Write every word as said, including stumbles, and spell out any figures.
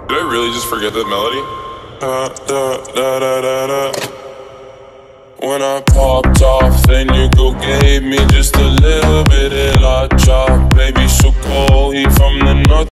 Did I really just forget that melody? Da, da, da, da, da, da. When I popped off, then you go gave me just a little bit of la chop. Baby, so cold, he from the north.